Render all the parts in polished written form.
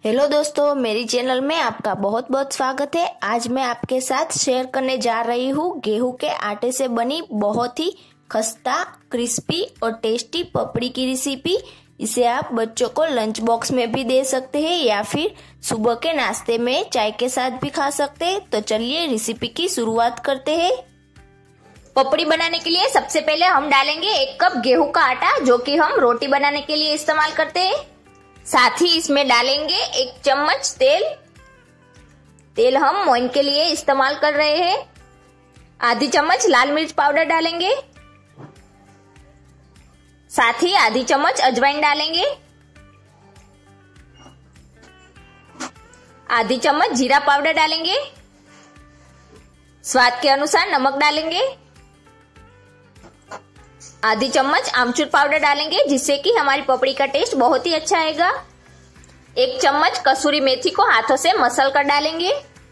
Hello दोस्तों, मेरी channel में आपका बहुत बहुत स्वागत है। आज मैं आपके साथ शेयर करने जा रही हूँ गेहूं के आटे से बनी बहुत ही खस्ता, क्रिस्पी और टेस्टी पपड़ी की रेसिपी। इसे आप बच्चों को लंच बॉक्स में भी दे सकते हैं या फिर सुबह के नाश्ते में चाय के साथ भी खा सकते हैं। तो चलिए रेसिपी की शुरुआत करते हैं। पपड़ी बनाने के लिए सबसे पहले हम डालेंगे 1 कप गेहूं का आटा, जो कि हम रोटी बनाने के लिए इस्तेमाल करते हैं। साथ ही इसमें डालेंगे 1 चम्मच तेल। तेल हम मोइन के लिए इस्तेमाल कर रहे हैं। आधी चम्मच लाल मिर्च पाउडर डालेंगे। साथ ही आधी चम्मच अजवाइन डालेंगे। आधी चम्मच जीरा पाउडर डालेंगे। स्वाद के अनुसार नमक डालेंगे। आधी चम्मच आमचूर पाउडर डालेंगे, जिससे कि हमारी पपड़ी का टेस्ट बहुत ही अच्छा आएगा। 1 चम्मच कसूरी मेथी को हाथों से मसल कर डालेंगे।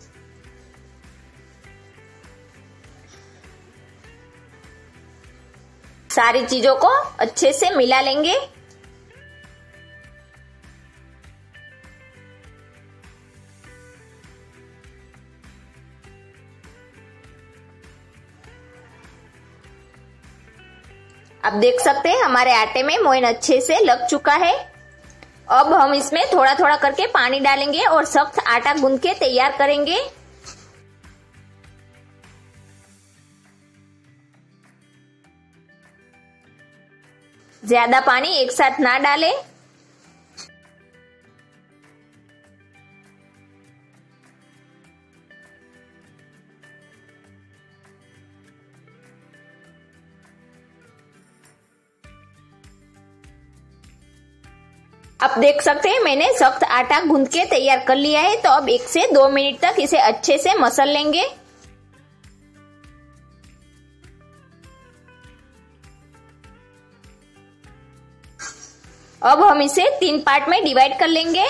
सारी चीजों को अच्छे से मिला लेंगे। अब देख सकते हैं हमारे आटे में मोइन अच्छे से लग चुका है। अब हम इसमें थोड़ा थोड़ा करके पानी डालेंगे और सख्त आटा गूंथ के तैयार करेंगे। ज्यादा पानी एक साथ ना डालें। अब देख सकते हैं मैंने सख्त आटा गूंथ के तैयार कर लिया है। तो अब 1 से 2 मिनट तक इसे अच्छे से मसल लेंगे। अब हम इसे 3 पार्ट में डिवाइड कर लेंगे।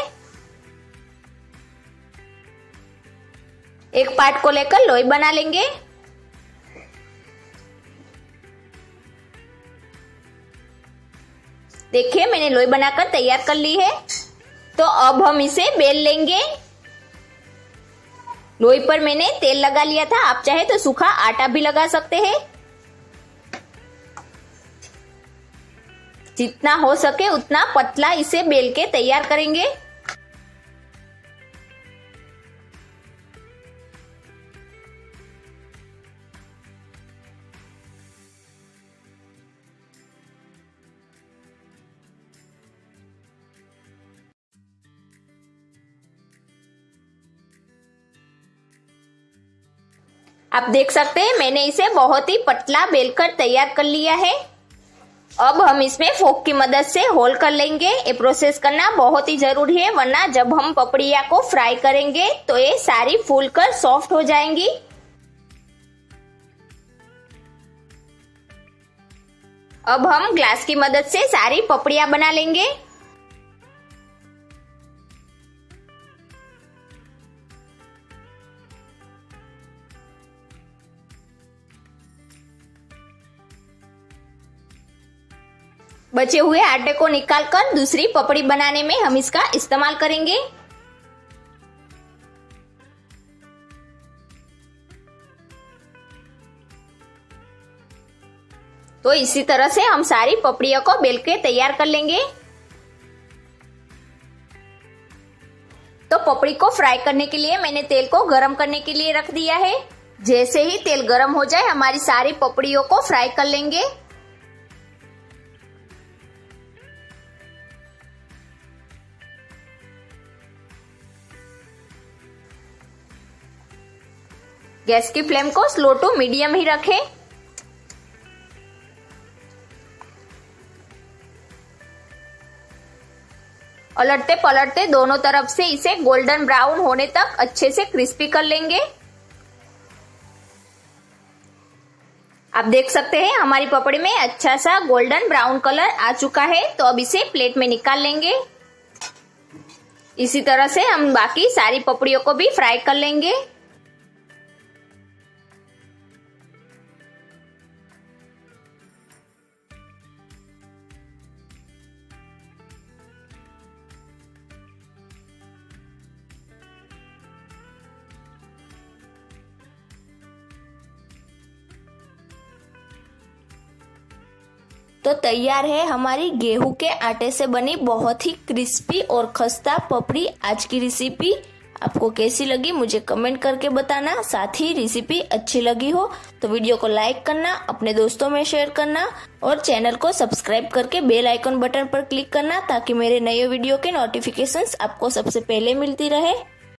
एक पार्ट को लेकर लोई बना लेंगे। देखिए मैंने लोई बनाकर तैयार कर ली है। तो अब हम इसे बेल लेंगे। लोई पर मैंने तेल लगा लिया था, आप चाहे तो सूखा आटा भी लगा सकते हैं। जितना हो सके उतना पतला इसे बेल के तैयार करेंगे। आप देख सकते हैं मैंने इसे बहुत ही पतला बेलकर तैयार कर लिया है। अब हम इसमें फोक की मदद से होल कर लेंगे। ये प्रोसेस करना बहुत ही जरूरी है, वरना जब हम पपड़िया को फ्राई करेंगे तो ये सारी फूलकर सॉफ्ट हो जाएंगी। अब हम ग्लास की मदद से सारी पपड़िया बना लेंगे। बचे हुए आटे को निकालकर दूसरी पपड़ी बनाने में हम इसका इस्तेमाल करेंगे। तो इसी तरह से हम सारी पपड़ियों को बेल के तैयार कर लेंगे। तो पपड़ी को फ्राई करने के लिए मैंने तेल को गरम करने के लिए रख दिया है। जैसे ही तेल गरम हो जाए हमारी सारी पपड़ियों को फ्राई कर लेंगे। गैस की फ्लेम को स्लो टू मीडियम ही रखें। उलटते पलटते दोनों तरफ से इसे गोल्डन ब्राउन होने तक अच्छे से क्रिस्पी कर लेंगे। आप देख सकते हैं हमारी पपड़ी में अच्छा सा गोल्डन ब्राउन कलर आ चुका है। तो अब इसे प्लेट में निकाल लेंगे। इसी तरह से हम बाकी सारी पपड़ियों को भी फ्राई कर लेंगे। तो तैयार है हमारी गेहूं के आटे से बनी बहुत ही क्रिस्पी और खस्ता पपड़ी। आज की रेसिपी आपको कैसी लगी मुझे कमेंट करके बताना। साथ ही रेसिपी अच्छी लगी हो तो वीडियो को लाइक करना, अपने दोस्तों में शेयर करना और चैनल को सब्सक्राइब करके बेल आइकन बटन पर क्लिक करना ताकि मेरे नए वीडियो के नोटिफिकेशंस आपको सबसे पहले मिलती रहे।